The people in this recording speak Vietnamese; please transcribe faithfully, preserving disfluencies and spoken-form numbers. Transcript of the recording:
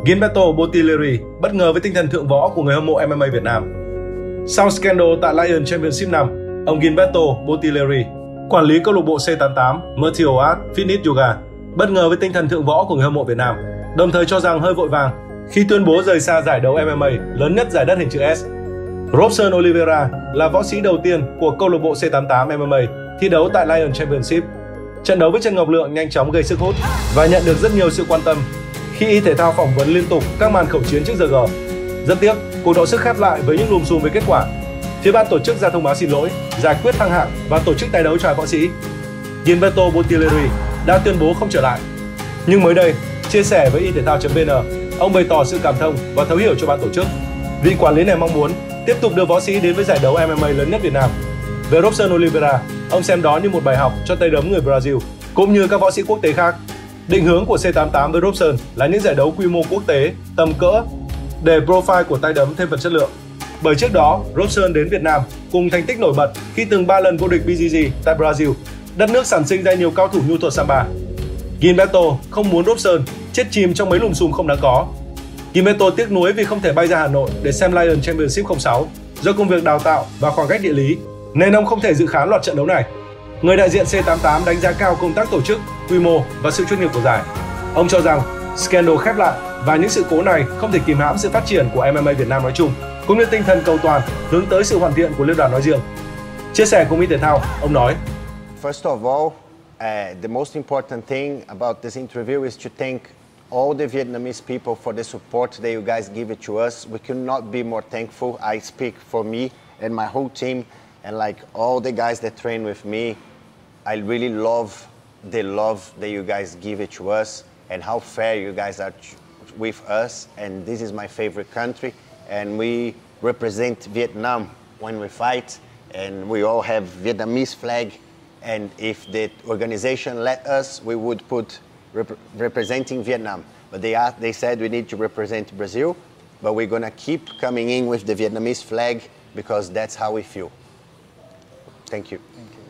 Gilberto Bottiglieri bất ngờ với tinh thần thượng võ của người hâm mộ em em a Việt Nam. Sau scandal tại Lion Championship năm, ông Gilberto Bottiglieri, quản lý câu lạc bộ C tám mươi tám Martial Art Fitness Yoga, bất ngờ với tinh thần thượng võ của người hâm mộ Việt Nam, đồng thời cho rằng hơi vội vàng khi tuyên bố rời xa giải đấu em em a lớn nhất giải đất hình chữ S. Robson Oliveira là võ sĩ đầu tiên của câu lạc bộ C tám mươi tám em em a thi đấu tại Lion Championship. Trận đấu với Trần Ngọc Lượng nhanh chóng gây sức hút và nhận được rất nhiều sự quan tâm khi Y Thể Thao phỏng vấn liên tục các màn khẩu chiến trước giờ G. Rất tiếc, cuộc đọ sức khép lại với những lùm xùm về kết quả. Phía ban tổ chức ra thông báo xin lỗi, giải quyết thăng hạng và tổ chức tái đấu cho hai võ sĩ. Gilberto Bottiglieri đã tuyên bố không trở lại. Nhưng mới đây, chia sẻ với y thể thao chấm vn, ông bày tỏ sự cảm thông và thấu hiểu cho ban tổ chức. Vị quản lý này mong muốn tiếp tục đưa võ sĩ đến với giải đấu em em a lớn nhất Việt Nam. Về Robson Oliveira, ông xem đó như một bài học cho tay đấm người Brazil cũng như các võ sĩ quốc tế khác. Định hướng của C tám mươi tám với Robson là những giải đấu quy mô quốc tế tầm cỡ để profile của tay đấm thêm phần chất lượng. Bởi trước đó, Robson đến Việt Nam cùng thành tích nổi bật khi từng ba lần vô địch B J J tại Brazil, đất nước sản sinh ra nhiều cao thủ nhu thuật Samba. Gilberto không muốn Robson chết chìm trong mấy lùm xùm không đáng có. Gilberto tiếc nuối vì không thể bay ra Hà Nội để xem Lion Championship không sáu do công việc đào tạo và khoảng cách địa lý, nên ông không thể dự khán loạt trận đấu này. Người đại diện C tám mươi tám đánh giá cao công tác tổ chức, quy mô và sự chuyên nghiệp của giải. Ông cho rằng scandal khép lại và những sự cố này không thể kìm hãm sự phát triển của em em a Việt Nam nói chung, cũng như tinh thần cầu toàn hướng tới sự hoàn thiện của liên đoàn nói riêng. Chia sẻ cùng Y Thể Thao, ông nói: First of all, uh, the most important thing about this interview is to thank all the Vietnamese people for the support that you guys give it to us. We could not be more thankful. I speak for me and my whole team and like all the guys that train with me. I really love the love that you guys give it to us and how fair you guys are with us. And this is my favorite country. And we represent Vietnam when we fight. And we all have Vietnamese flag. And if the organization let us, we would put rep representing Vietnam. But they, are, they said we need to represent Brazil. But we're going to keep coming in with the Vietnamese flag because that's how we feel. Thank you. Thank you.